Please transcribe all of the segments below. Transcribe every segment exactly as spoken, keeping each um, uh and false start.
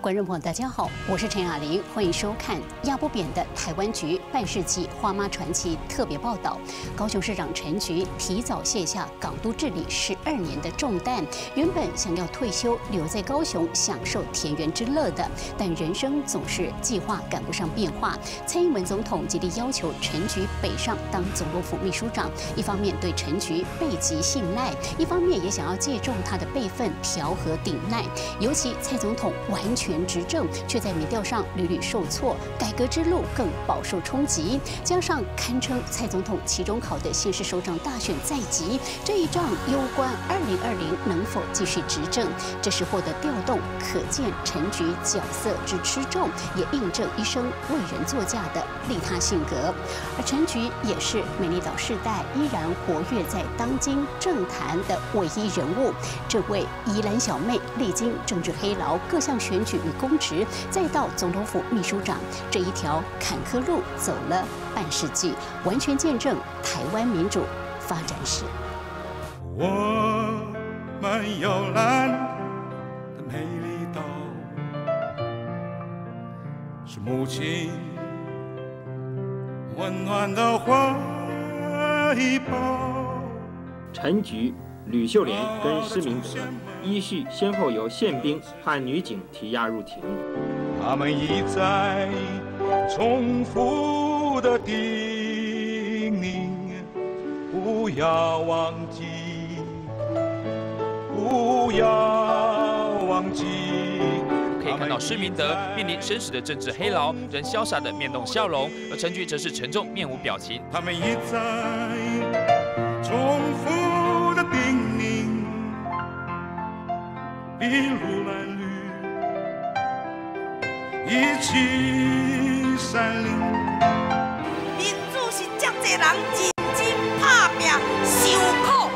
观众朋友，大家好，我是陈雅玲，欢迎收看压不扁的台湾局半世纪花妈传奇特别报道。高雄市长陈菊提早卸下港都治理十二年的重担，原本想要退休留在高雄享受田园之乐的，但人生总是计划赶不上变化。蔡英文总统极力要求陈菊北上当总统府秘书长，一方面对陈菊背极信赖，一方面也想要借重他的辈分调和顶赖。尤其蔡总统完全执政，却在民调上屡屡受挫，改革之路更饱受冲击。加上堪称蔡总统期中考的县市首长大选在即，这一仗攸关二零二零能否继续执政。这时获得调动，可见陈菊角色之吃重，也印证一生为人作嫁的利他性格。而陈菊也是美丽岛世代依然活跃在当今政坛的唯一人物。这位宜兰小妹历经政治黑牢、各项选举与公职，再到总统府秘书长，这一条坎坷路走了半世纪，完全见证台湾民主发展史。 我们有蓝的美丽岛，是母亲温暖的怀抱。 陈菊、吕秀莲跟施明德依序先后由宪兵和女警提押入庭。 他们一再重复的叮咛，不要忘记，不要忘记。 可以看到施明德面临生死的政治黑牢，仍潇洒的面带笑容，而陈菊则是沉重面无表情。 他们一再重复的叮咛，筚路蓝缕，一起闪灵。 民主是这多人认真打拼受苦。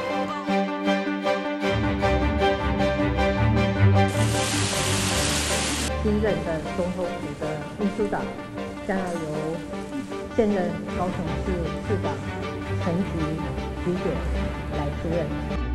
新任的总统府的秘书长将要由现任高雄市市长陈菊菊姐来出任。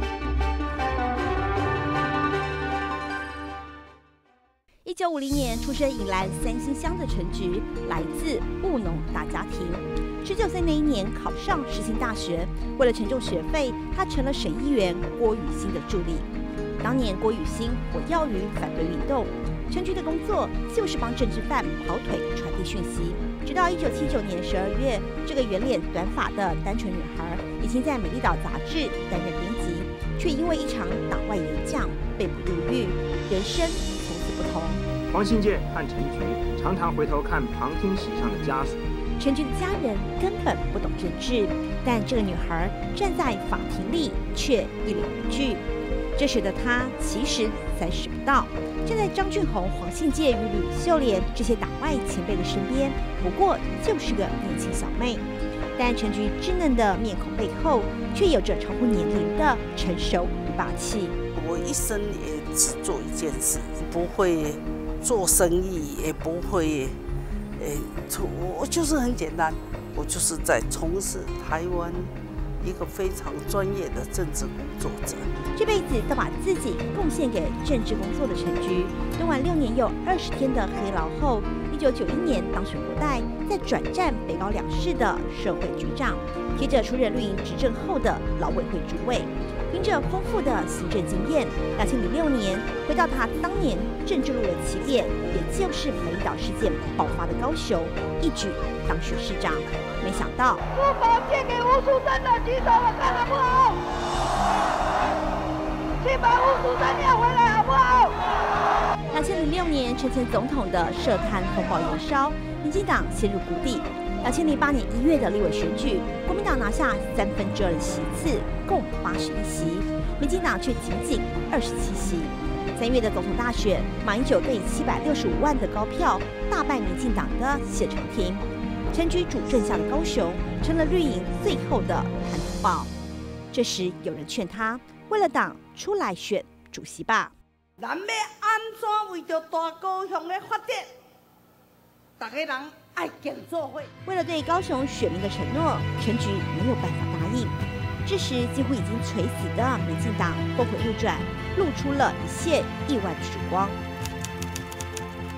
一九五零年出生宜兰三星乡的陈菊，来自务农大家庭。十九岁那一年考上世新大学，为了承救学费，他成了省议员郭雨新的助理。当年郭雨新火药于反对运动，陈菊的工作就是帮政治犯跑腿传递讯息。直到一九七九年十二月，这个圆脸短发的单纯女孩已经在《美丽岛》杂志担任编辑，却因为一场党外演讲被捕入狱，人生从此不同。 黄信介和陈菊常常回头看旁听席上的家属。 陈菊的家人根本不懂政治，但这个女孩站在法庭里却一脸无惧。这使得她其实才使不到，站在张俊宏、黄信介与吕秀莲这些党外前辈的身边，不过就是个年轻小妹。但陈菊稚嫩的面孔背后，却有着超乎年龄的成熟与霸气。 我一生也只做一件事，不会做生意，也不会，诶，我就是很简单，我就是在从事台湾一个非常专业的政治工作者。 这辈子都把自己贡献给政治工作的陈菊，蹲完六年又二十天的黑牢后，一九九一年当选国代，再转战北高两市的社会局长，接着出任绿营执政后的劳委会主委。凭着丰富的行政经验，两千零六年回到他当年政治路的起点，也就是美丽岛事件爆发的高雄，一举当选市长。没想到， 如果借给吴淑珍的举手，我看好不好？请把吴淑珍念回来好不好？ 两千零六年，陈前总统的涉贪风暴延烧，民进党陷入谷底。两千零八年一月的立委选举，国民党拿下三分之二的席次，共八十一席，民进党却仅仅二十七席。三月的总统大选，马英九更以七百六十五万的高票大败民进党的谢长廷。陈菊主政下的高雄，成了绿营最后的滩头堡。这时有人劝他，为了党出来选主席吧。 咱要安怎为着大高雄的发展，大家人爱建做伙。 为了对高雄选民的承诺，陈菊没有办法答应。这时，几乎已经垂死的民进党峰回路转，露出了一线意外的曙光。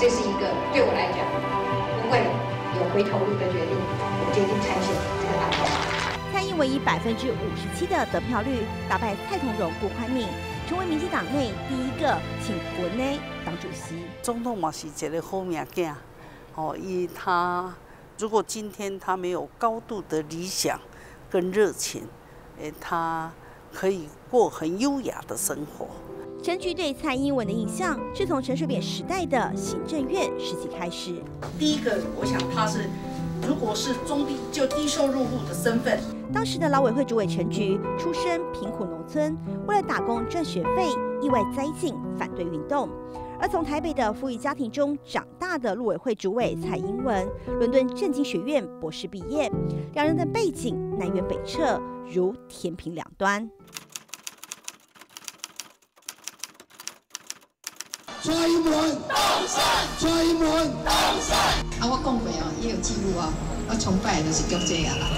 这是一个对我来讲不会有回头路的决定，我决定参选这个大票。 蔡英文以百分之五十七的得票率打败蔡同荣、顾宽敏，成为民进党内第一个请国内当主席。 总统嘛是一个好命囝，哦，以他如果今天他没有高度的理想跟热情，诶，他可以过很优雅的生活。 陈菊对蔡英文的印象是从陈水扁时代的行政院时期开始。 第一个，我想他是，如果是中低就低收入户的身份。 当时的劳委会主委陈菊出身贫苦农村，为了打工赚学费，意外栽进反对运动。而从台北的富裕家庭中长大的陆委会主委蔡英文，伦敦政经学院博士毕业，两人的背景南辕北辙，如天平两端。 蔡英文当选，蔡英文当选。 啊，我讲过哦，也有记录哦，我崇拜的就是叫这样啦。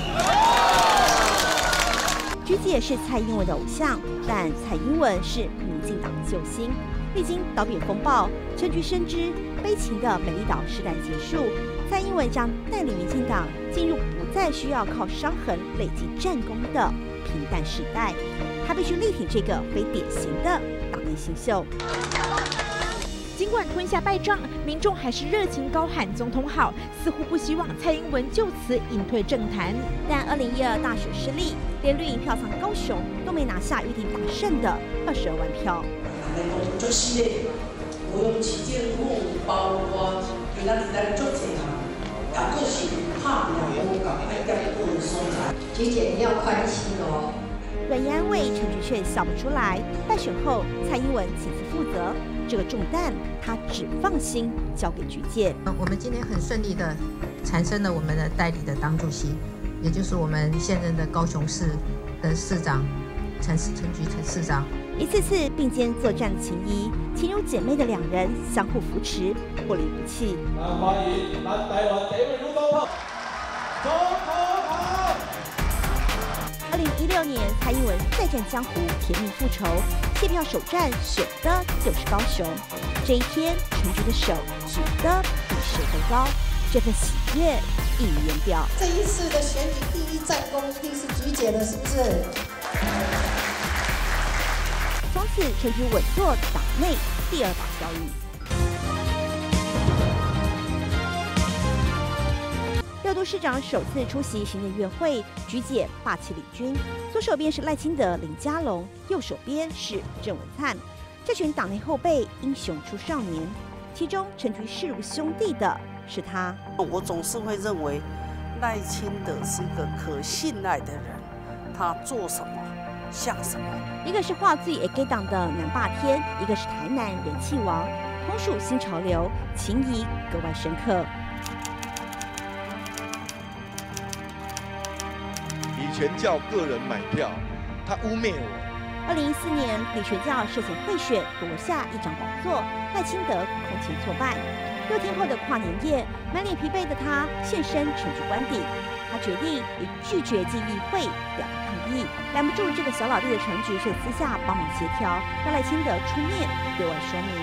菊姐是蔡英文的偶像，但蔡英文是民进党救星。历经岛扁风暴，陈菊深知悲情的美丽岛时代结束，蔡英文将带领民进党进入不再需要靠伤痕累积战功的平淡时代。他必须力挺这个非典型的党内新秀。 尽管吞下败仗，民众还是热情高喊总统好，似乎不希望蔡英文就此隐退政坛。 但二零一二大选失利，连绿营票仓高雄都没拿下预定大胜的二十二万票。 做事咧，无用市政府包括其他其他做这行，也佫是拍赢无共爱结果的所在。 菊姐，你要宽心哦。 软言安慰，陈菊却笑不出来。败选后，蔡英文请辞负责，这个重担他只放心交给菊姐。 我们今天很顺利的产生了我们的代理的党主席，也就是我们现任的高雄市的市长陈陈菊陈市长。 一次次并肩作战的情谊，情如姐妹的两人相互扶持，不离不弃。 欢迎南台湾第一位总统，总统好。 二零一六年，蔡英文再战江湖，甜蜜复仇，谢票首战选的就是高雄。这一天，陈菊的手举得比谁都高，这份喜悦溢于言表。 这一次的选举第一战功一定是菊姐的，是不是？ 从此，陈菊稳坐党内第二把交椅。六都市长首次出席行政院会，菊姐霸气领军，左手边是赖清德、林佳龙，右手边是郑文灿。这群党内后辈英雄出少年，其中陈菊视如兄弟的是他。 我总是会认为赖清德是一个可信赖的人，他做什么像什么。 一个是话剧也给党的南霸天，一个是台南人气王，同属新潮流，情谊格外深刻。 李全教个人买票，他污蔑我。 二零一四年，李全教涉嫌贿选夺下一张宝座，赖清德空前挫败。六天后的跨年夜，满脸疲惫的他现身陈菊官邸，他决定以拒绝进议会表达抗议。拦不住这个小老弟的陈菊，却私下帮忙协调，让赖清德出面对外说明。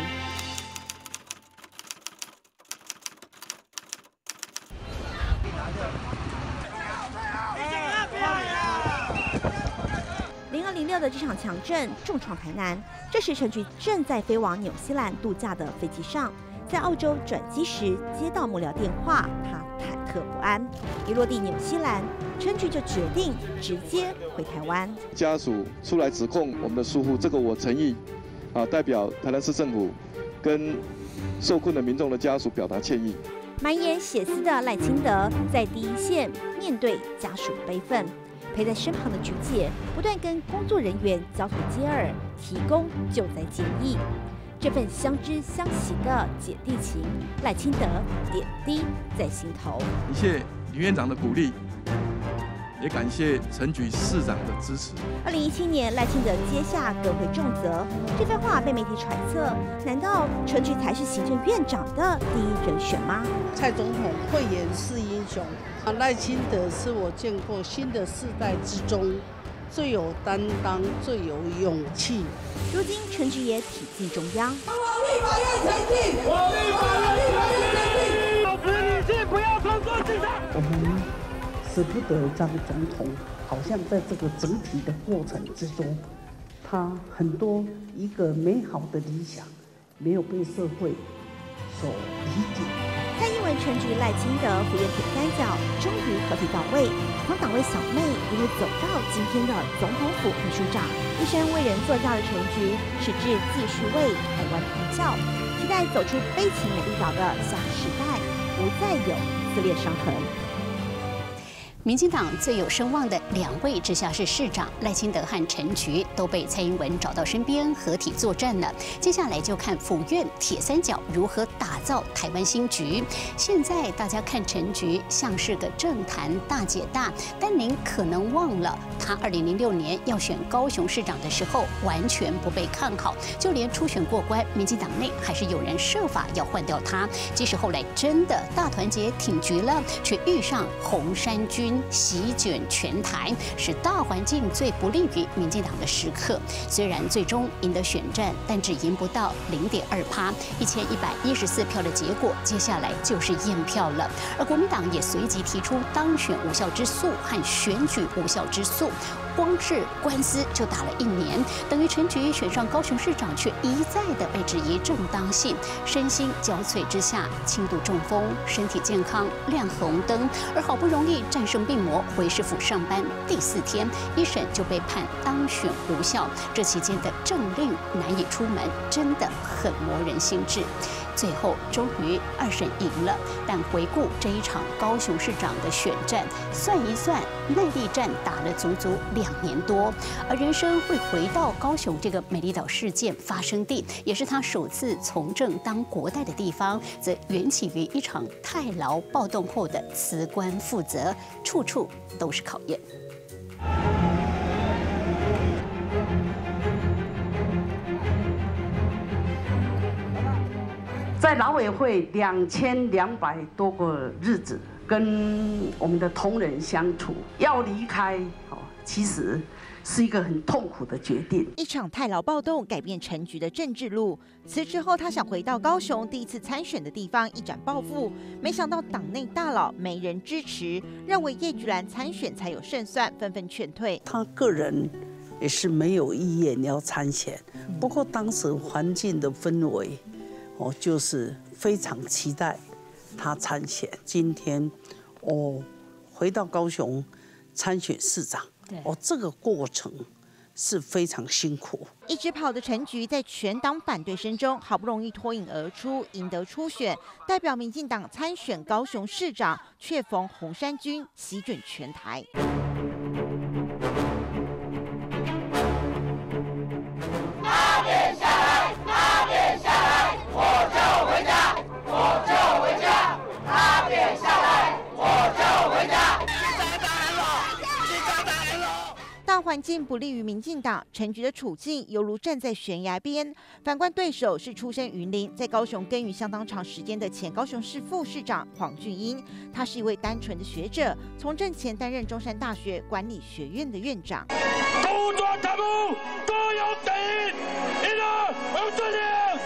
零二零六的这场强震重创台南，这时陈菊正在飞往纽西兰度假的飞机上，在澳洲转机时接到幕僚电话，他忐忑不安。一落地纽西兰，陈菊就决定直接回台湾。 家属出来指控我们的疏忽，这个我诚意，啊，代表台南市政府跟受困的民众的家属表达歉意。 满眼血丝的赖清德在第一线面对家属的悲愤。陪在身旁的菊姐不断跟工作人员交头接耳，提供救灾建议。这份相知相惜的姐弟情，赖清德点滴在心头。 感谢李院长的鼓励，也感谢陈菊市长的支持。 二零一七年，赖清德接下阁揆重责，这番话被媒体揣测，难道陈菊才是行政院长的第一人选吗？ 蔡总统慧眼识英雄，赖清德是我见过新的世代之中最有担当、最有勇气。 如今陈菊也挺进中央。 往立法院前进！往立法院前进！ 保持理性，不要操作智商。 我们舍不得张总统，好像在这个整体的过程之中，他很多一个美好的理想没有被社会所理解。 蔡英文、陈菊、赖清德府院铁三角终于合体到位，从党卫小妹一路走到今天的总统府秘书长，一生为人作嫁的陈菊，矢志继续为台湾传教，期待走出悲情美丽岛的下时代，不再有撕裂伤痕。 民进党最有声望的两位直辖市市长赖清德和陈菊都被蔡英文找到身边合体作战了。接下来就看府院铁三角如何打造台湾新局。现在大家看陈菊像是个政坛大姐大，但您可能忘了，她二零零六年要选高雄市长的时候完全不被看好，就连初选过关，民进党内还是有人设法要换掉她。即使后来真的大团结挺局了，却遇上红衫军席卷全台，是大环境最不利于民进党的时刻。虽然最终赢得选战，但只赢不到零点二趴，一千一百一十四票的结果，接下来就是验票了。而国民党也随即提出当选无效之诉和选举无效之诉。光是官司就打了一年，等于陈菊选上高雄市长，却一再的被质疑正当性。身心交瘁之下，轻度中风，身体健康亮红灯，而好不容易战胜病魔，回市府上班第四天，一审就被判当选无效。这期间的政令难以出门，真的很磨人心智。最后终于二审赢了，但回顾这一场高雄市长的选战，算一算，耐力战打了足足两年多。而人生会回到高雄这个美丽岛事件发生地，也是他首次从政当国代的地方，则缘起于一场太劳暴动后的辞官负责，处处都是考验。 在劳委会两千两百多个日子，跟我们的同仁相处，要离开，哦，其实是一个很痛苦的决定。 一场太劳暴动改变陈菊的政治路。辞职后，他想回到高雄第一次参选的地方一展抱负，没想到党内大佬没人支持，认为叶菊兰参选才有胜算，纷纷劝退。 他个人也是没有意愿要参选，不过当时环境的氛围。我就是非常期待他参选。今天我回到高雄参选市长，哦，这个过程是非常辛苦。 一直跑的陈菊在全党反对声中，好不容易脱颖而出，赢得初选，代表民进党参选高雄市长，却逢红衫军席卷全台。 他变下来，他变下来。我就回家，我就回家，他变下来，我就回家。警察打人了，警察打人了。 大环境不利于民进党，陈菊的处境犹如站在悬崖边。反观对手是出身云林，在高雄耕耘相当长时间的前高雄市副市长黄俊英。他是一位单纯的学者，从政前担任中山大学管理学院的院长。 都做参谋，都有等赢，赢了，王俊英。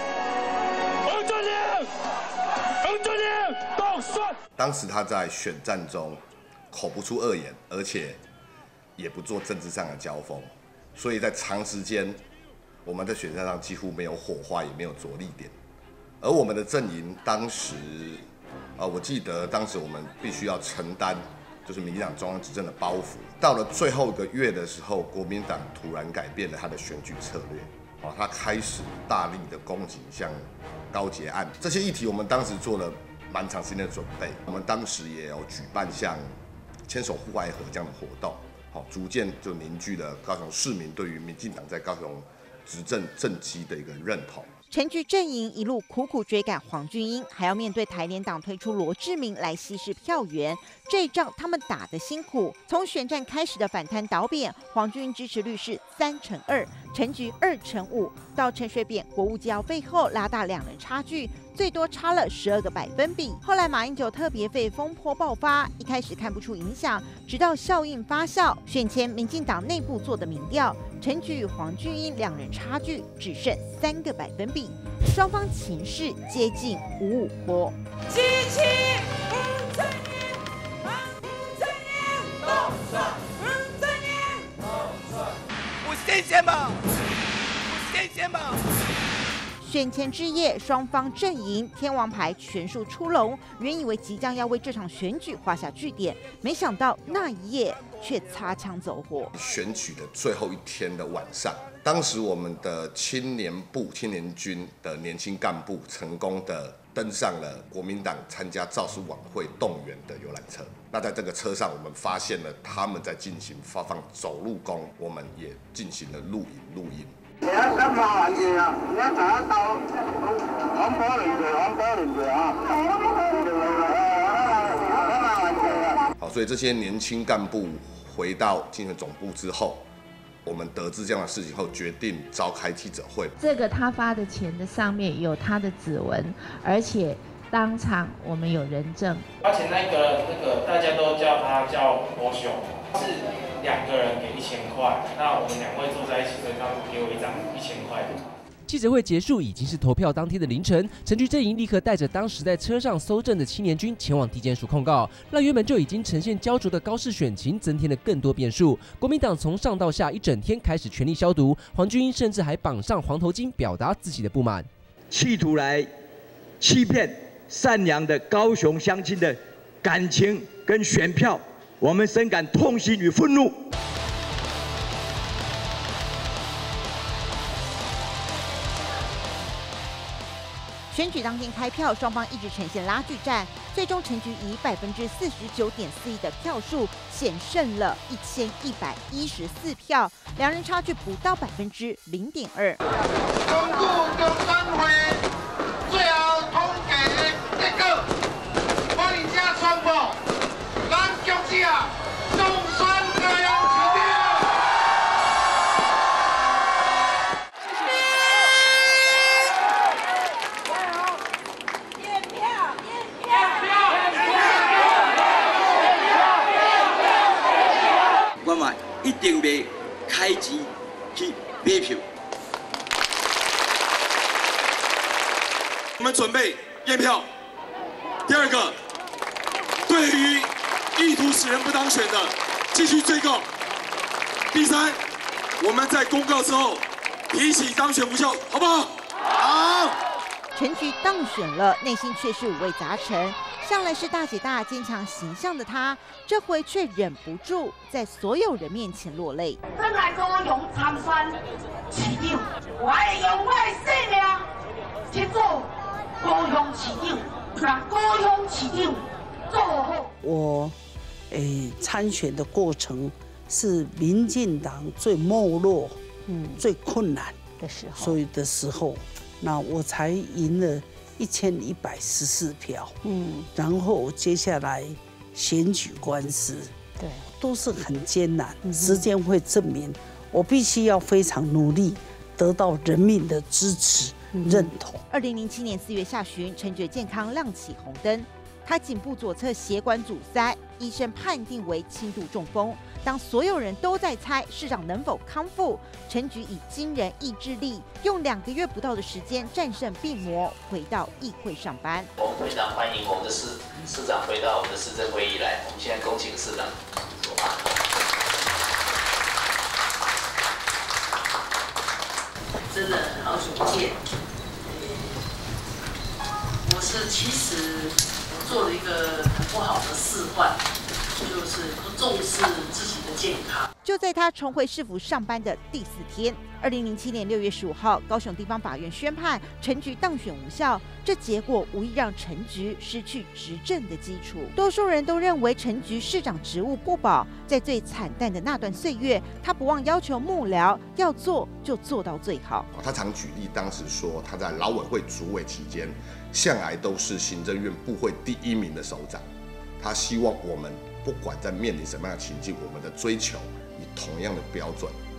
当时他在选战中口不出恶言，而且也不做政治上的交锋，所以在长时间我们在选战上几乎没有火花，也没有着力点。而我们的阵营当时，啊，我记得当时我们必须要承担就是民进党中央执政的包袱。到了最后一个月的时候，国民党突然改变了他的选举策略。哦，他开始大力的攻击像高捷案这些议题，我们当时做了蛮长时间的准备。我们当时也有举办像牵手户外河这样的活动，好，逐渐就凝聚了高雄市民对于民进党在高雄执政政绩的一个认同。 陈菊阵营一路苦苦追赶黄俊英，还要面对台联党推出罗志明来稀释票源，这一仗他们打得辛苦。从选战开始的反贪倒扁，黄俊英支持率是三成二，陈菊二成五，到陈水扁国务机要背后拉大两人差距， 最多差了十二个百分比。后来马英九特别费风波爆发，一开始看不出影响，直到效应发酵，选前民进党内部做的民调，陈菊与黄俊英两人差距只剩三个百分比，双方情势接近五五波。 支持吴正英，吴正英，动算，吴正英，动算， 不新鲜吗？不新鲜吗？ 选前之夜，双方阵营天王牌全数出笼，原以为即将要为这场选举画下句点，没想到那一夜却擦枪走火。 选举的最后一天的晚上，当时我们的青年部、青年军的年轻干部成功的登上了国民党参加造势晚会动员的游览车。那在这个车上，我们发现了他们在进行发放走路工，我们也进行了录影录音。你一咁發環境啊！你一查得到往波輪嘅，往波輪嘅啊！好，所以這些年輕幹部回到競選總部之後，我們得知這樣的事情後，決定召開記者會。 這個他發的錢的上面有他的指紋，而且當場我們有人證。 而且那個那個大家都叫他叫國雄，是兩個人給一千塊，那我們兩位坐在一起，所以他給我一張一千塊的。 記者會結束，已經是投票當天的凌晨，陳菊陣營立刻帶着當時在車上搜證的青年軍前往地檢署控告，讓原本就已經呈現焦灼的高市選情增添了更多變數。國民黨從上到下一整天開始全力消毒，黃俊英甚至還綁上黃頭巾表達自己的不滿， 企圖來欺騙善良的高雄鄉親的感情跟選票。我們深感痛心與憤怒。 选举当天开票，双方一直呈现拉锯战，最终陈菊以百分之四十九点四一的票数险胜了一千一百一十四票，两人差距不到百分之零点二。 公布中山会最後統計結果，我哋家宣布，咱局者中山高雄市長。驗票，驗票， 我嘛一定袂開錢去買票。 我們準備驗票。第二個，對於意圖使人不當選的，繼續追究。第三，我們在公告之後提起當選無效，好不好？好。 陳菊當選了，內心卻是五味雜陳。向來是大姐大、堅強形象的她，這回卻忍不住在所有人面前落淚。 真係高雄參選市長，我會用我的性命去做高雄市長，讓高雄市長做好。 我誒參選的過程是民進黨最沒落、嗯最困難的時候， 所以的時候，那我才贏了一千一百十四票，嗯，然後接下來選舉官司， 對， 都是很艱難，嗯、時間會證明，我必須要非常努力，得到人民的支持、嗯、認同。 二零零七年四月下旬，陳菊健康亮起紅燈，他頸部左側血管阻塞，醫生判定為輕度中風。當所有人都在猜市長能否康復，陳菊以驚人意志力，用兩個月不到的時間戰勝病魔，回到議會上班。 我們非常歡迎我們的市市長回到我們的市政會議來。我們現在恭請市長說話。 真的好久不見，我是其實我做了一個很不好的示範。就是不重視自己的健康。 就在他重回市府上班的第四天，二零零七年六月十五号，高雄地方法院宣判陈菊当选无效。这结果无疑让陈菊失去执政的基础。多数人都认为陈菊市长职务不保，在最惨淡的那段岁月，他不忘要求幕僚要做就做到最好。 他常举例，当时说他在劳委会主委期间，向来都是行政院部会第一名的首长。他希望我们不管在面临什么样的情境，我们的追求以同样的标准，好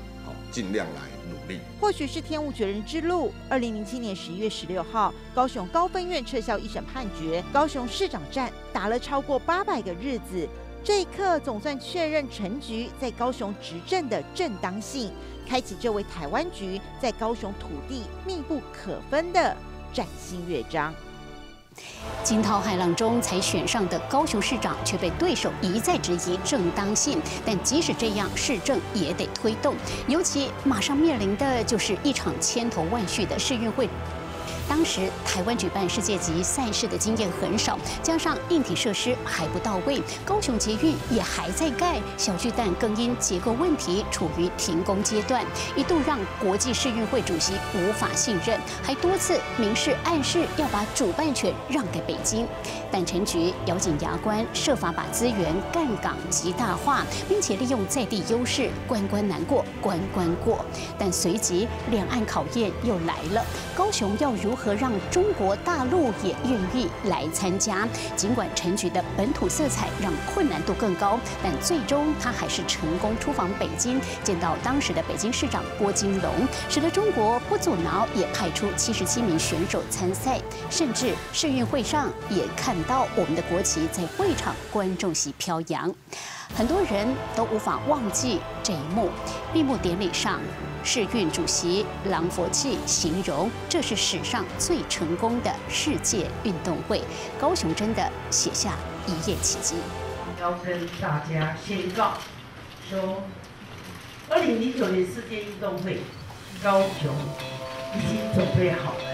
尽量来努力。 或许是天无绝人之路。二零零七年十一月十六号，高雄高分院撤销一审判决，高雄市长战打了超过八百个日子。这一刻，总算确认陈菊在高雄执政的正当性，开启这位台湾局在高雄土地密不可分的崭新乐章。 惊涛骇浪中才选上的高雄市长，却被对手一再质疑正当性。但即使这样，市政也得推动，尤其马上面临的就是一场千头万绪的世运会。当时台湾举办世界级赛事的经验很少，加上硬体设施还不到位，高雄捷运也还在盖，小巨蛋更因结构问题处于停工阶段，一度让国际世运会主席无法信任，还多次明示暗示要把主办权让给北京。但陈菊咬紧牙关，设法把资源干港极大化，并且利用在地优势，关关难过关关过。但随即两岸考验又来了，高雄要如何让中国大陆也愿意来参加？尽管陈菊的本土色彩让困难度更高，但最终他还是成功出访北京，见到当时的北京市长郭金龙，使得中国不阻挠，也派出七十七名选手参赛，甚至世运会上也看到我们的国旗在会场观众席飘扬。很多人都无法忘记这一幕。闭幕典礼上，世运主席郎佛契形容这是史上最成功的世界运动会，高雄真的写下一页奇迹。 要跟大家宣告说，二零零九年世界运动会，高雄已经准备好了。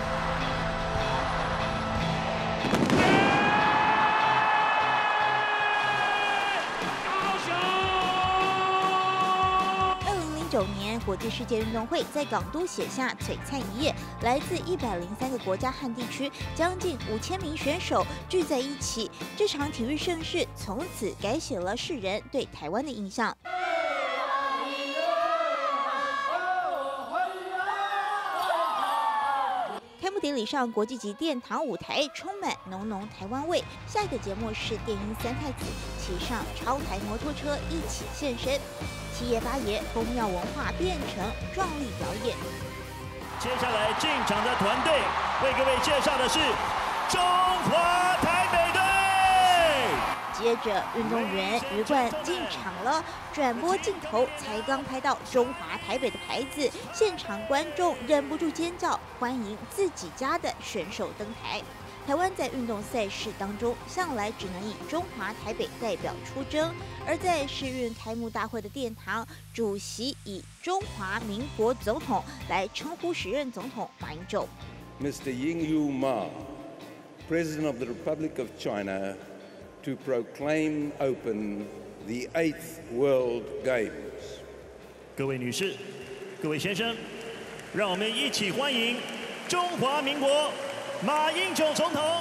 九年国际世界运动会在港都写下璀璨一页，来自一百零三个国家和地区，将近五千名选手聚在一起。这场体育盛事从此改写了世人对台湾的印象。开幕典礼上，国际级殿堂舞台充满浓浓台湾味。下一个节目是电音三太子骑上超台摩托车一起现身。七爷八爷宫庙文化变成壮丽表演。 接下来进场的团队为各位介绍的是中华台北队。 接着运动员鱼贯进场了，转播镜头才刚拍到中华台北的牌子，现场观众忍不住尖叫，欢迎自己家的选手登台。台湾在运动赛事当中，向来只能以中华台北代表出征，而在世运开幕大会的殿堂，主席以中华民国总统来称呼时任总统马英九。 Mister Yinglu Ma, President of the Republic of China, to proclaim open the eighth World Games. 各位女士、各位先生，让我们一起欢迎中华民国马英九总统。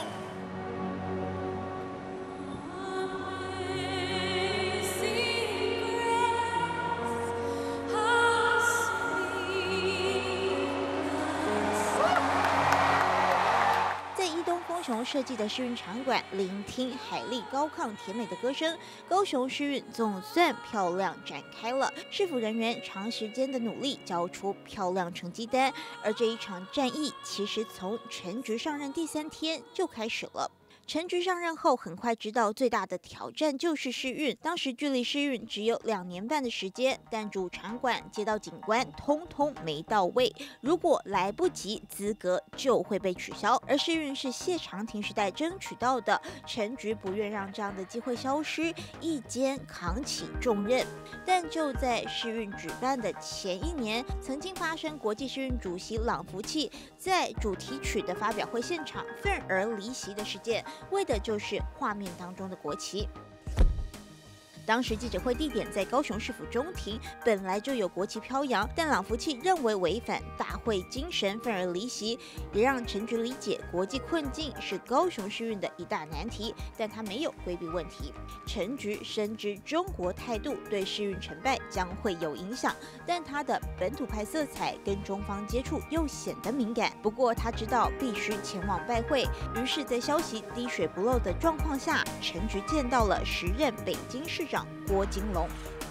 高雄设计的世运场馆，聆听海力高亢甜美的歌声，高雄世运总算漂亮展开了。市府人员长时间的努力，交出漂亮成绩单。而这一场战役，其实从陈菊上任第三天就开始了。陈菊上任后，很快知道最大的挑战就是世运。当时距离世运只有两年半的时间，但主场馆、街道景观通通没到位。如果来不及，资格就会被取消。而世运是谢长廷时代争取到的，陈菊不愿让这样的机会消失，一肩扛起重任。但就在世运举办的前一年，曾经发生国际世运主席郎福契在主题曲的发表会现场愤而离席的事件。为的就是画面当中的国旗。当时记者会地点在高雄市府中庭，本来就有国旗飘扬，但郎福契认为违反大会精神，愤而离席，也让陈菊理解国际困境是高雄世运的一大难题，但他没有规避问题。陈菊深知中国态度对世运成败将会有影响，但他的本土派色彩跟中方接触又显得敏感。不过他知道必须前往拜会，于是，在消息滴水不漏的状况下，陈菊见到了时任北京市长郭金龙。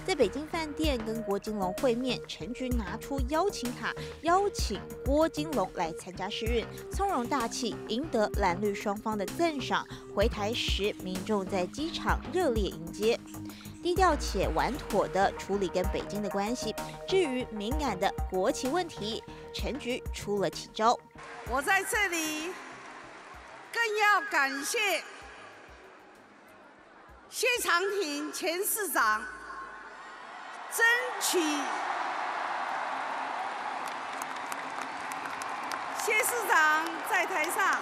在北京饭店跟郭金龙会面，陈菊拿出邀请卡，邀请郭金龙来参加试运，从容大气，赢得蓝绿双方的赞赏。回台时，民众在机场热烈迎接。低调且稳妥地处理跟北京的关系。至于敏感的国旗问题，陈菊出了奇招。 我在这里更要感谢谢长廷前市长争取，谢市长在台上。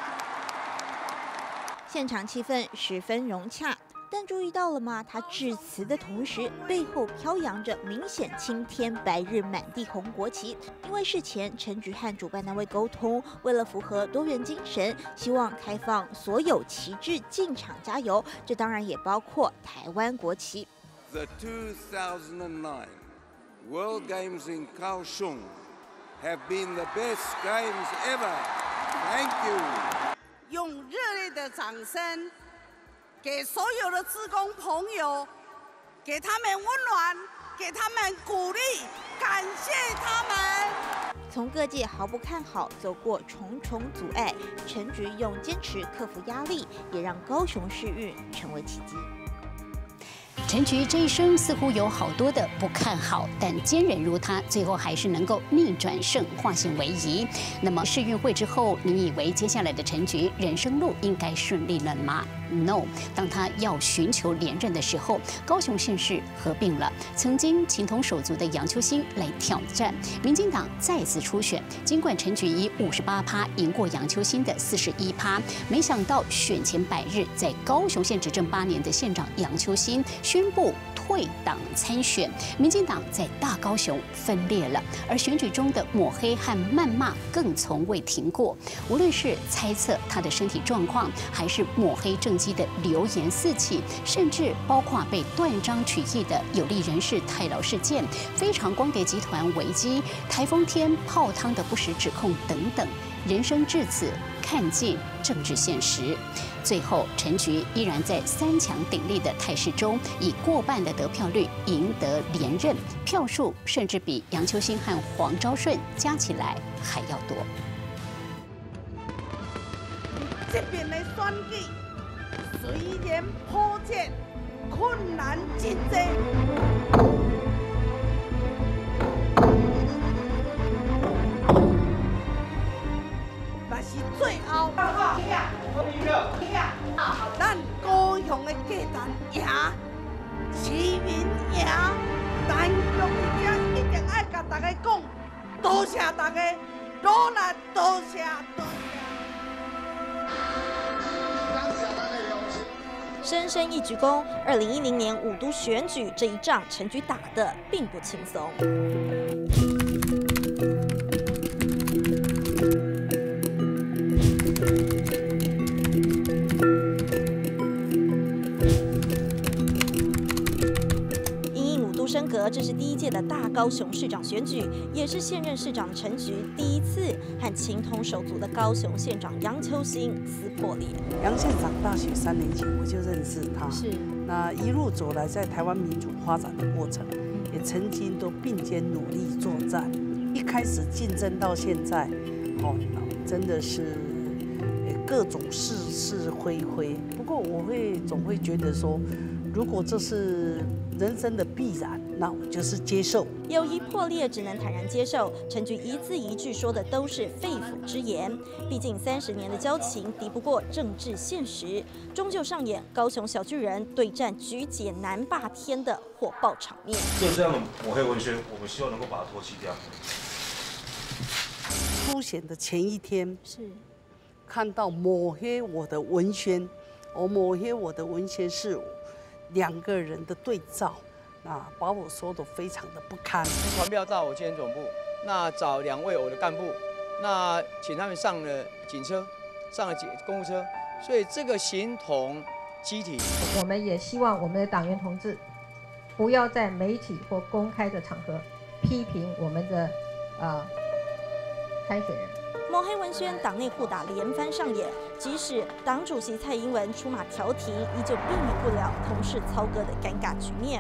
现场气氛十分融洽。但注意到了吗？他致辞的同时，背后飘扬着明显青天白日满地红国旗。因为事前陈菊和主办单位沟通，为了符合多元精神，希望开放所有旗帜进场加油，这当然也包括台湾国旗。 The two thousand nine World Games in Kaohsiung have been the best games ever. Thank you. 用热烈的掌声。给所有的志工朋友，给他们温暖，给他们鼓励，感谢他们。 从各界毫不看好走过重重阻碍，陈菊用坚持克服压力，也让高雄市运成为奇迹。 陈菊这一生似乎有好多的不看好，但坚韧如她，最后还是能够逆转胜，化险为夷。那么世运会之后，你以为接下来的陈菊人生路应该顺利了吗 ？No， 当她要寻求连任的时候，高雄县市合并了曾经情同手足的杨秋兴来挑战，民进党再次初选。尽管陈菊以五十八趴赢过杨秋兴的四十一趴，没想到选前百日，在高雄县执政八年的县长杨秋兴宣布退党参选，民进党在大高雄分裂了，而选举中的抹黑和谩骂更从未停过。无论是猜测他的身体状况，还是抹黑政绩的流言四起，甚至包括被断章取义的有利人士太老事件、非常光碟集团危机、台风天泡汤的不实指控等等。人生至此，看尽政治现实。最后，陈菊依然在三强鼎立的态势中，以过半的得票率赢得连任，票数甚至比杨秋兴和黄昭顺加起来还要多。 这边的选举虽然波折、困难真多。但是最后，咱高雄的价值赢，市民赢，但用者一定爱甲大家讲，多谢大家努力，多谢多谢。 深深一鞠躬。二零一零年五都选举这一仗，陈菊打得并不轻松。升格，这是第一届的大高雄市长选举，也是现任市长陈菊第一次和情同手足的高雄县长杨秋兴撕破脸。 杨县长大学三年级我就认识他， 是那一路走来，在台湾民主发展的过程，也曾经都并肩努力作战。一开始竞争到现在，哦，真的是各种是是非非。不过我会总会觉得说，如果这是人生的必然，那我就是接受。 友谊破裂，只能坦然接受。陈菊一字一句说的都是肺腑之言，毕竟三十年的交情敌不过政治现实，终究上演高雄小巨人对战菊姐南霸天的火爆场面。 就这样的抹黑文宣，我们希望能够把它唾弃掉。 初选的前一天是看到抹黑我的文宣，我抹黑我的文宣是两个人的对照，那把我说的非常的不堪。 传票到我建总部，那找两位我的干部，那请他们上了警车，上了警公务车，所以这个形同集体。 我们也希望我们的党员同志不要在媒体或公开的场合批评我们的呃参选人。 抹黑文宣，党内互打连番上演，即使党主席蔡英文出马调停，依旧避免不了同事操戈的尴尬局面。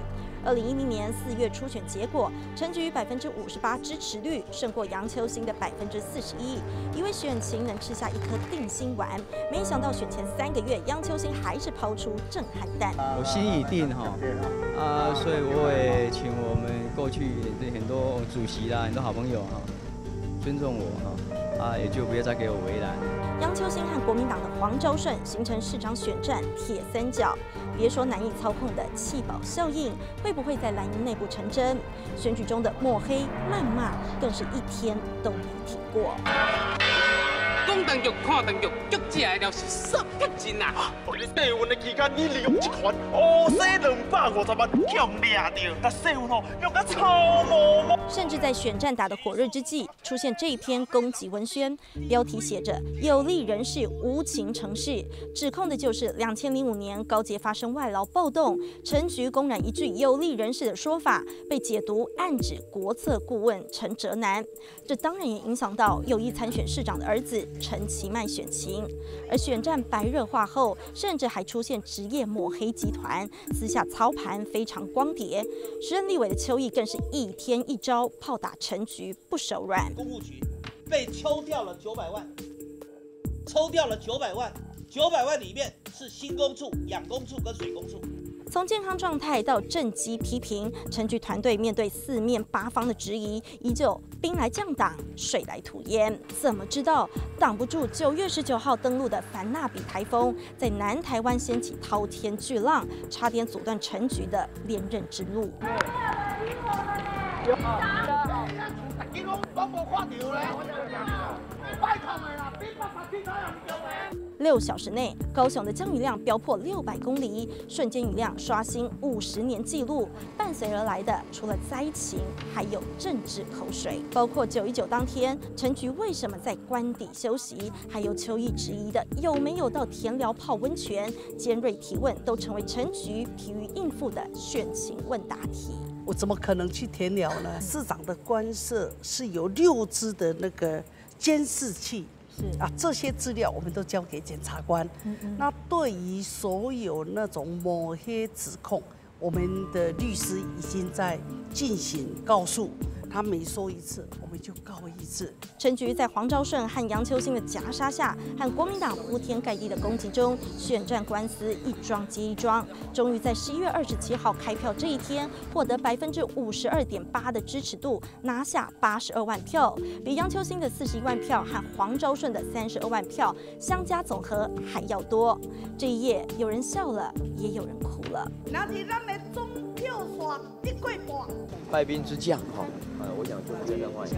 二零一零年四月初选结果，陈菊百分之五十八支持率胜过杨秋兴的百分之四十一，以为选情能吃下一颗定心丸，没想到选前三个月，杨秋兴还是抛出震撼弹。 我心已定哈，啊，所以我也请我们过去的很多主席啦、很多好朋友哈，尊重我哈，啊，也就不要再给我为难。 杨秋兴和国民党的黄昭顺形成市长选战铁三角，别说难以操控的弃保效应，会不会在蓝营内部成真？选举中的抹黑、谩骂，更是一天都没停过。 讲当局看当局，局这的了是杀敌真啊！你地运的期间，你利用这款乌西两百五十万强掠到，但西运吼用得超模。 甚至在选战打得火热之际，出现这一篇攻击文宣，标题写着“有利人士无情成事”，指控的就是两千零五年高捷发生外劳暴动，陈菊公然一句有利人士的说法，被解读暗指国策顾问陈哲男。这当然也影响到有意参选市长的儿子陈其迈选情。而选战白热化后，甚至还出现职业抹黑集团，私下操盘非常光碟。时任立委的邱毅更是一天一招炮打陈菊，不手软。 公务局被抽掉了九百万，抽掉了九百万，九百万里面是新工处、养工处跟水工处。 从健康状态到政绩批评，陈菊团队面对四面八方的质疑，依旧兵来将挡，水来土掩。怎么知道挡不住九月十九号登陆的凡纳比台风，在南台湾掀起滔天巨浪，差点阻断陈菊的连任之路。六小时内，高雄的降雨量飙破六百公厘，瞬间雨量刷新五十年纪录。伴随而来的，除了灾情，还有政治口水。包括九一九当天，陈菊为什么在官邸休息，还有邱毅质疑的有没有到田寮泡温泉，尖锐提问都成为陈菊疲于应付的选情问答题。 我怎么可能去田寮呢？市长的官舍是有六支的那个监视器。啊，这些资料我们都交给检察官。嗯嗯那对于所有那种抹黑指控，我们的律师已经在进行告诉。他每说一次，我们就告一次。 陈菊在黄昭顺和杨秋兴的夹杀下，和国民党铺天盖地的攻击中，选战官司一桩接一桩，终于在十一月二十七号开票这一天，获得百分之五十二点八的支持度，拿下八十二万票，比杨秋兴的四十一万票和黄昭顺的三十二万票相加总和还要多。这一夜，有人笑了，也有人哭了。 那是咱的总票数一过半。 败兵之将，哈，呃，我想就是这个话。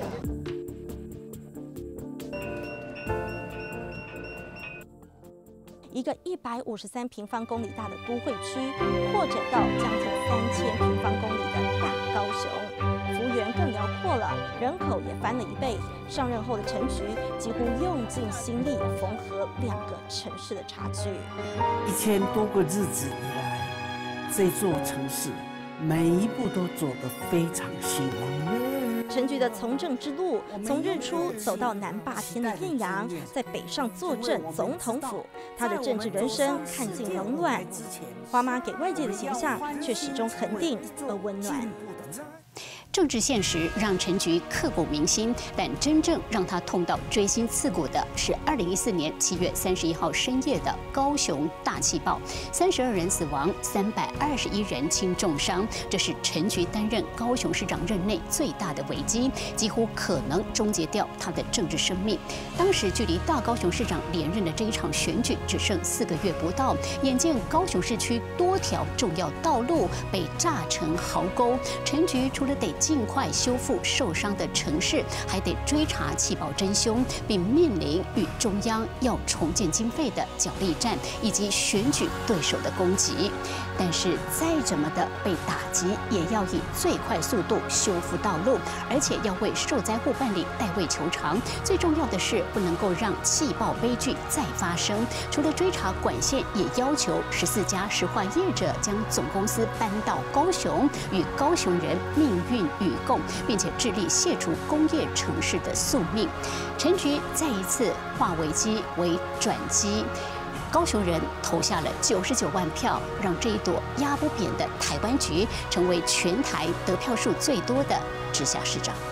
一个一百五十三平方公里大的都会区，扩展到将近三千平方公里的大高雄，幅员更辽阔了，人口也翻了一倍。上任后的陈菊几乎用尽心力缝合两个城市的差距。 一千多个日子以来，这座城市每一步都走得非常辛苦。 陈菊的从政之路，从日出走到南霸天的艳阳，在北上坐镇总统府，他的政治人生看尽冷暖。花妈给外界的形象却始终恒定而温暖。 政治现实让陈菊刻骨铭心，但真正让他痛到锥心刺骨的是二零一四年七月三十一号深夜的高雄大气爆，三十二人死亡，三百二十一人轻重伤。这是陈菊担任高雄市长任内最大的危机，几乎可能终结掉他的政治生命。当时距离大高雄市长连任的这一场选举只剩四个月不到，眼见高雄市区多条重要道路被炸成壕沟，陈菊除了得尽快修复受伤的城市，还得追查气爆真凶，并面临与中央要重建经费的角力战，以及选举对手的攻击。但是再怎么的被打击，也要以最快速度修复道路，而且要为受灾户办理代位求偿。最重要的是，不能够让气爆悲剧再发生。除了追查管线，也要求十四家石化业者将总公司搬到高雄，与高雄人命运与共，并且致力卸除工业城市的宿命。陈菊再一次化危机为转机。 高雄人投下了九十九万票，让这一朵压不扁的台湾局成为全台得票数最多的直辖市长。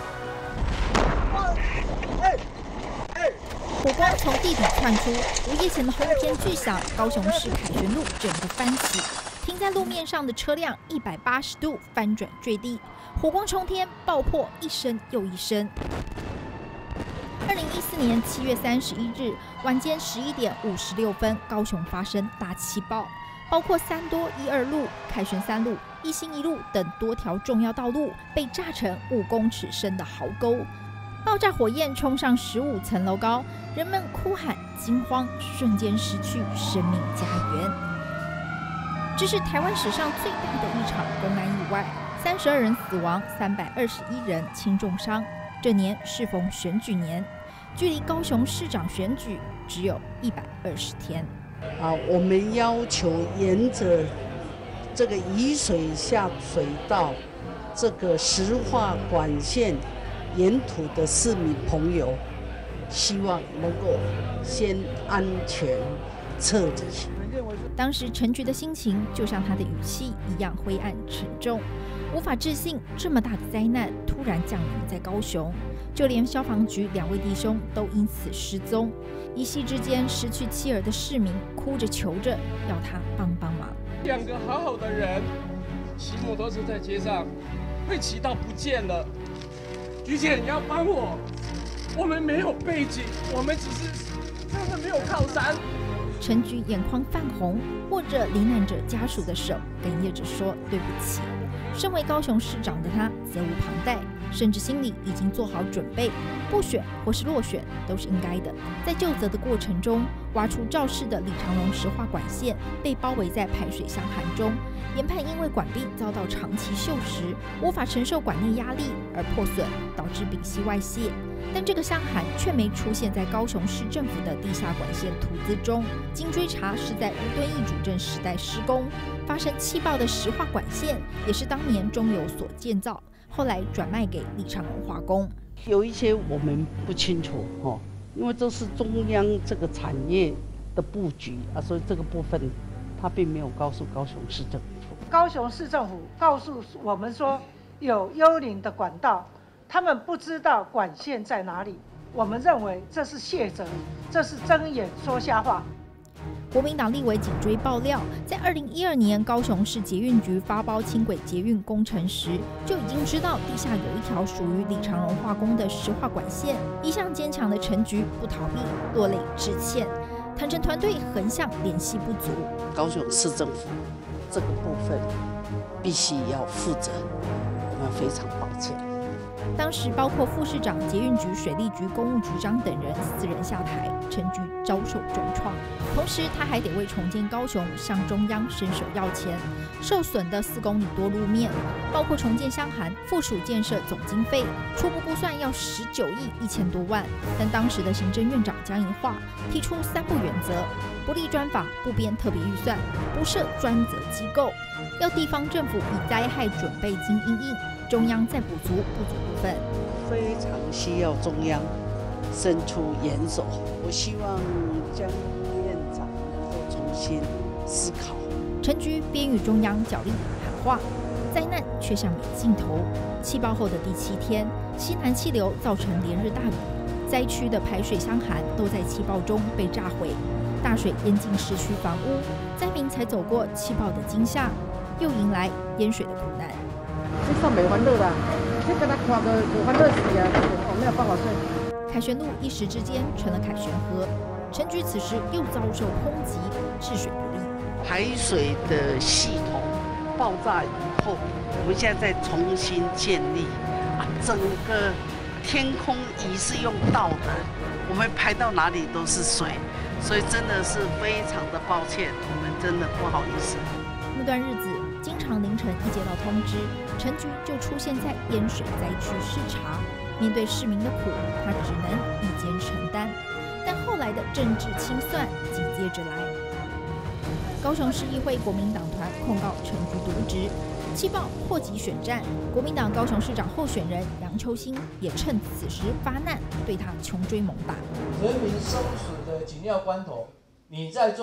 火光从地底窜出，午夜前的轰天巨响，高雄市凯旋路整个翻起，停在路面上的车辆一百八十度翻转坠地，火光冲天，爆破一声又一声。二零一四年七月三十一日晚间十一点五十六分，高雄发生大气爆，包括三多一二路、凯旋三路、一心一路等多条重要道路被炸成五公尺深的壕沟。爆炸火焰冲上十五层楼高，人们哭喊惊慌，瞬间失去生命家园。这是台湾史上最大的一场公安意外，三十二人死亡，三百二十一人轻重伤。这年适逢选举年，距离高雄市长选举只有一百二十天。 啊，我们要求沿着这个沂水下水道这个石化管线沿途的市民朋友，希望能够先安全撤离。 当时陈菊的心情就像他的语气一样灰暗沉重，无法置信这么大的灾难突然降临在高雄，就连消防局两位弟兄都因此失踪。一夕之间失去妻儿的市民哭着求着要他帮帮忙。 两个好好的人骑摩托车在街上，被骑到不见了。菊姐，你要帮我，我们没有背景，我们只是真的没有靠山。 陈菊眼眶泛红，握着罹难者家属的手，哽咽着说对不起。身为高雄市长的他责无旁贷，甚至心里已经做好准备，不选或是落选都是应该的。在究责的过程中，挖出肇事的李长荣石化管线被包围在排水箱涵中，研判因为管壁遭到长期锈蚀，无法承受管内压力而破损，导致丙烯外泄。但这个箱涵却没出现在高雄市政府的地下管线图资中，经追查是在吴敦义主政时代施工。发生气爆的石化管线也是当年中油所建造，后来转卖给李长荣化工。 有一些我们不清楚哦，因为这是中央这个产业的布局啊，所以这个部分他并没有告诉高雄市政府。 高雄市政府告诉我们说有幽灵的管道，他们不知道管线在哪里。我们认为这是卸责，这是睁眼说瞎话。 国民党立委紧追爆料，在二零一二年高雄市捷运局发包轻轨捷运工程时，就已经知道地下有一条属于李长荣化工的石化管线。一向坚强的陈菊不逃避，落泪致歉，坦承团队横向联系不足。 高雄市政府这个部分必须要负责，我们非常抱歉。 当时包括副市长、捷运局、水利局公务局长等人四人下台，陈菊遭受重创。同时，他还得为重建高雄向中央伸手要钱。受损的四公里多路面，包括重建箱涵、附属建设总经费，初步估算要十九亿一千多万。但当时的行政院长江宜桦提出三不原则：不立专法，不编特别预算，不设专责机构，要地方政府以灾害准备金因应。中央再补足不足部分， 非常需要中央伸出援手。我希望江院长能够重新思考。 陈菊边与中央角力喊话，灾难却像没尽头。气爆后的第七天，西南气流造成连日大雨，灾区的排水箱涵都在气爆中被炸毁，大水淹进市区房屋，灾民才走过气爆的惊吓，又迎来淹水的苦难。 这算没欢乐啦，这跟他看个有欢乐死啊，我没有办法睡。 凯旋路一时之间成了凯旋河，陈菊此时又遭受抨击，治水不力。 排水的系统爆炸以后，我们现在再重新建立啊，整个天空仪是用倒的，我们排到哪里都是水，所以真的是非常的抱歉，我们真的不好意思。 那段日子，经常凌晨一接到通知，陈菊就出现在淹水灾区视察。面对市民的苦，他只能一肩承担。但后来的政治清算紧接着来。高雄市议会国民党团控告陈菊渎职，气爆祸及选战。国民党高雄市长候选人杨秋兴也趁此时发难，对他穷追猛打。 人民生死的紧要关头，你在做，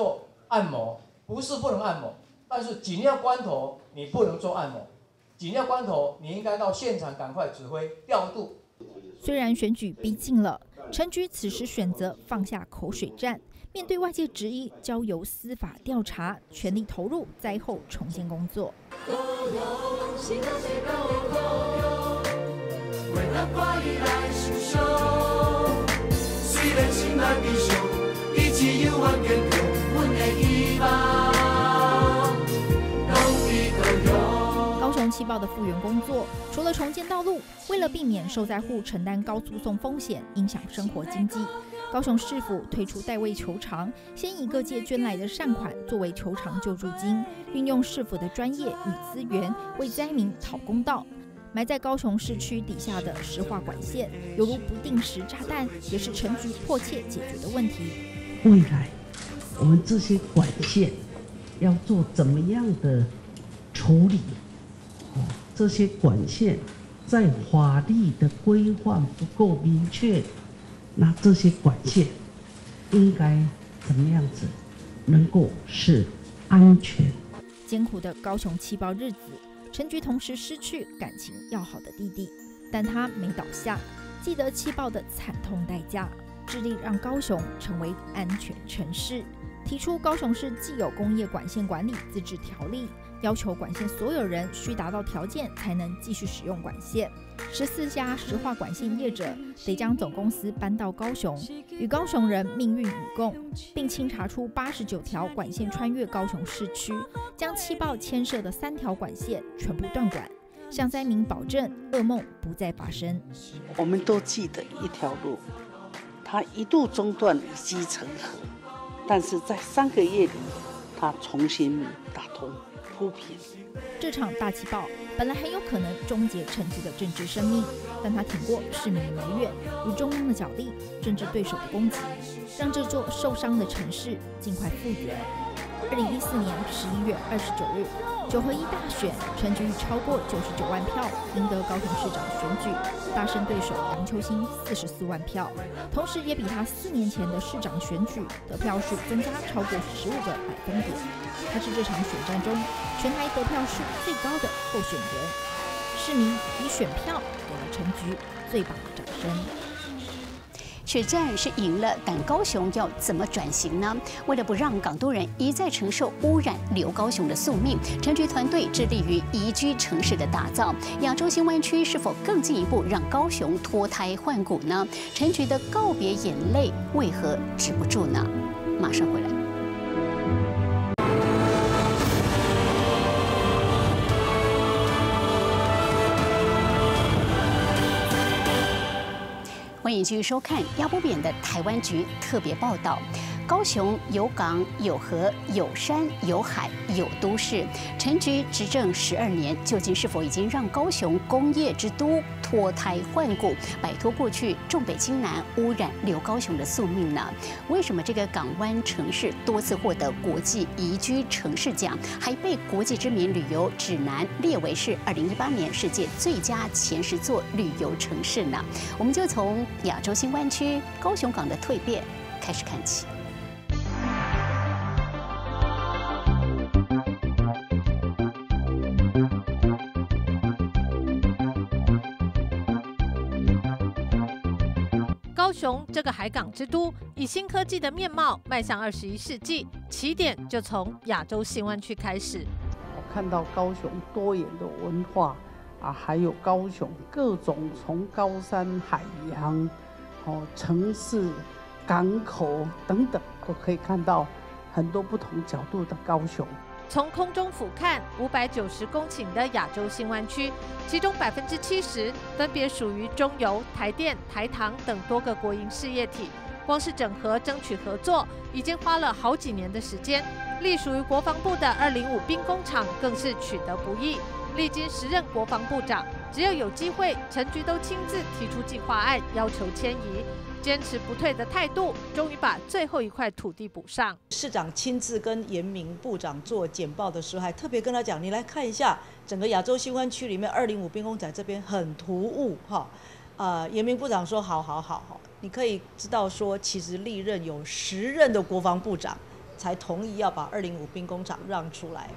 按摩，不是不能按摩，但是紧要关头你不能做按摩，紧要关头你应该到现场赶快指挥调度。 虽然选举逼近了，陈菊此时选择放下口水战，面对外界质疑，交由司法调查，全力投入灾后重建工作。为了华语来诉说，虽然心爱悲伤，一起勇往坚强，阮的希望，拢已够用。 高雄气爆的复原工作，除了重建道路，为了避免受灾户承担高诉讼风险，影响生活经济，高雄市府推出代位求偿，先以各界捐来的善款作为求偿救助金，运用市府的专业与资源，为灾民讨公道。埋在高雄市区底下的石化管线，犹如不定时炸弹，也是陈菊迫切解决的问题。 未来，我们这些管线要做怎么样的处理？哦，这些管线在法律的规范不够明确，那这些管线应该怎么样子能够是安全？ 艰苦的高雄气爆日子。陈菊同时失去感情要好的弟弟，但他没倒下，记得气爆的惨痛代价，致力让高雄成为安全城市，提出高雄市既有工业管线管理自治条例，要求管线所有人需达到条件才能继续使用管线。十四家石化管线业者得将总公司搬到高雄，与高雄人命运与共，并清查出八十九条管线穿越高雄市区，将气爆牵涉的三条管线全部断管，向灾民保证噩梦不再发生。 我们都记得一条路，它一度中断以及成河，但是在三个月里，它重新打通铺平。 这场大气爆本来很有可能终结陈菊的政治生命，但他挺过市民的埋怨与中央的角力、政治对手的攻击，让这座受伤的城市尽快复原。二零一四年十一月二十九日，九合一大选，陈菊以超过九十九万票赢得高雄市长选举，大胜对手杨秋兴四十四万票，同时也比他四年前的市长选举得票数增加超过十五个百分点。他是这场选战中全台得票数最高的候选人，市民以选票给了陈菊最棒的掌声。 选战是赢了，但高雄要怎么转型呢？为了不让港都人一再承受污染留高雄的宿命，陈菊团队致力于宜居城市的打造。亚洲新湾区是否更进一步让高雄脱胎换骨呢？陈菊的告别眼泪为何止不住呢？马上回来。欢迎继续收看亚波扁的台湾局特别报道。高雄有港有河有山有海有都市，陈菊执政十二年，究竟是否已经让高雄工业之都脱胎换骨，摆脱过去重北轻南污染留高雄的宿命呢？为什么这个港湾城市多次获得国际宜居城市奖，还被国际知名旅游指南列为是二零一八年世界最佳前十座旅游城市呢？我们就从亚洲新湾区高雄港的蜕变开始看起。 高雄这个海港之都，以新科技的面貌迈向二十一世纪，起点就从亚洲新湾区开始。 我看到高雄多元的文化啊，还有高雄各种从高山、海洋、哦城市、港口等等，都可以看到很多不同角度的高雄。 从空中俯瞰五百九十公顷的亚洲新湾区，其中百分之七十分别属于中油、台电、台糖等多个国营事业体。光是整合争取合作，已经花了好几年的时间。隶属于国防部的二零五兵工厂更是取得不易。历经时任国防部长，只要有机会，陈菊都亲自提出计划案，要求迁移。坚持不退的态度，终于把最后一块土地补上。 市长亲自跟严明部长做简报的时候，还特别跟他讲：“你来看一下整个亚洲新湾区里面二零五兵工仔这边很突兀哈。”呃，严明部长说：“好好好好，你可以知道说，其实历任有十任的国防部长才同意要把二零五兵工厂让出来。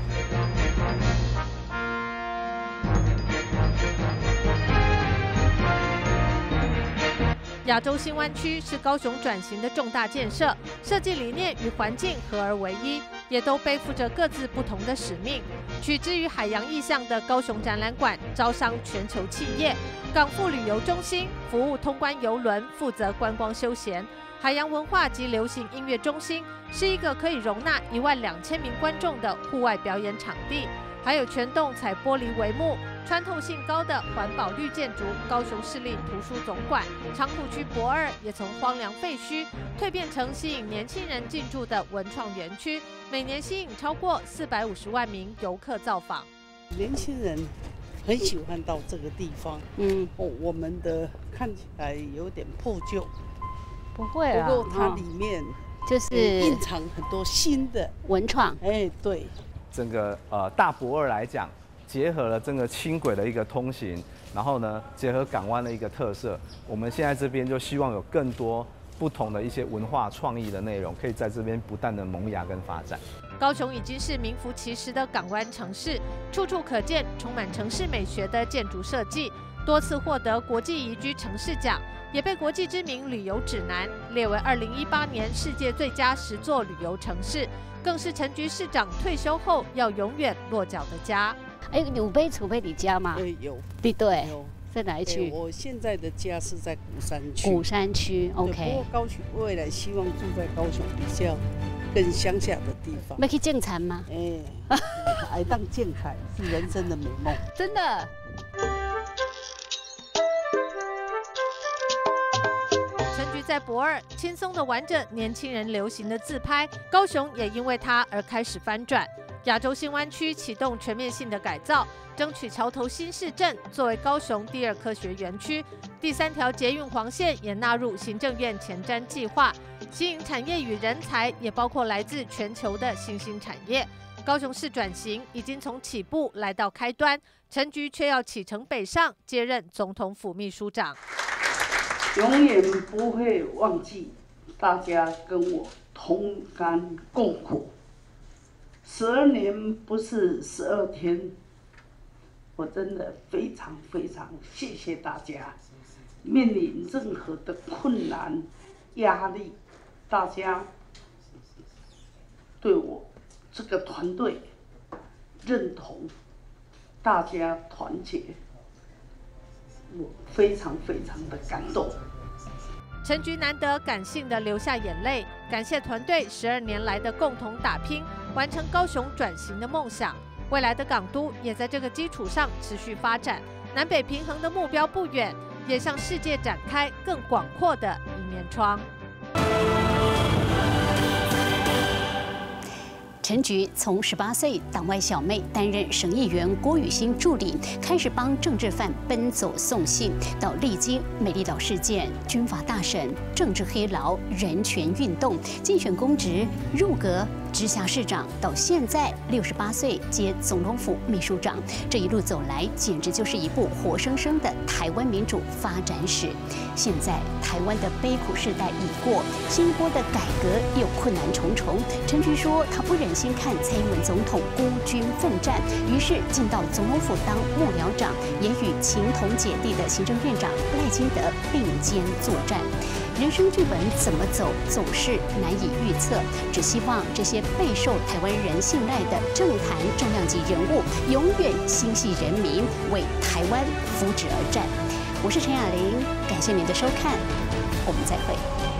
亚洲新湾区是高雄转型的重大建设，设计理念与环境合而为一，也都背负着各自不同的使命。取之于海洋意象的高雄展览馆，招商全球企业；港埠旅游中心服务通关邮轮，负责观光休闲；海洋文化及流行音乐中心是一个可以容纳一万两千名观众的户外表演场地。还有全栋采玻璃帷幕、穿透性高的环保绿建筑高雄市立图书总馆，长埔区博二也从荒凉废墟蜕变成吸引年轻人进驻的文创园区，每年吸引超过四百五十万名游客造访。 年轻人很喜欢到这个地方，嗯，哦，我们的看起来有点破旧， 不会啊， 不过它里面就是蕴藏很多新的文创， 哎，对。 整个呃大博二来讲，结合了整个轻轨的一个通行，然后呢结合港湾的一个特色，我们现在这边就希望有更多不同的一些文化创意的内容，可以在这边不断的萌芽跟发展。 高雄已经是名副其实的港湾城市，处处可见充满城市美学的建筑设计，多次获得国际宜居城市奖，也被国际知名旅游指南列为二零一八年世界最佳十座旅游城市。更是陈菊市长退休后要永远落脚的家。 哎，有被储备你家吗？ 对，有。 对对。 有。 在哪一区？ 我现在的家是在鼓山区。 鼓山区 ，OK。 不过高雄未来希望住在高雄比较更乡下的地方。 要去种田吗？ 哎，爱当建材是人生的美梦。 真的。 陈菊在博二轻松地玩着年轻人流行的自拍，高雄也因为他而开始翻转。亚洲新湾区启动全面性的改造，争取桥头新市镇作为高雄第二科学园区。第三条捷运黄线也纳入行政院前瞻计划，吸引产业与人才，也包括来自全球的新兴产业。高雄市转型已经从起步来到开端，陈菊却要启程北上，接任总统府秘书长。 永远不会忘记大家跟我同甘共苦。十二年不是十二天，我真的非常非常谢谢大家。面临任何的困难、压力，大家对我这个团队认同，大家团结。我非常非常的感动。 陈菊难得感性的流下眼泪，感谢团队十二年来的共同打拼，完成高雄转型的梦想。未来的港都也在这个基础上持续发展，南北平衡的目标不远，也向世界展开更广阔的一面窗。 陈菊从十八岁党外小妹担任省议员郭雨欣助理，开始帮政治犯奔走送信，到历经美丽岛事件、军阀大审、政治黑牢、人权运动、竞选公职、入阁、直辖市长，到现在六十八岁接总统府秘书长，这一路走来，简直就是一部活生生的台湾民主发展史。现在台湾的悲苦世代已过，新一波的改革又困难重重。陈菊说，他不忍心看蔡英文总统孤军奋战，于是进到总统府当幕僚长，也与情同姐弟的行政院长赖清德并肩作战。人生剧本怎么走，总是难以预测。只希望这些备受台湾人信赖的政坛重量级人物，永远心系人民，为台湾福祉而战。我是陈雅玲，感谢您的收看，我们再会。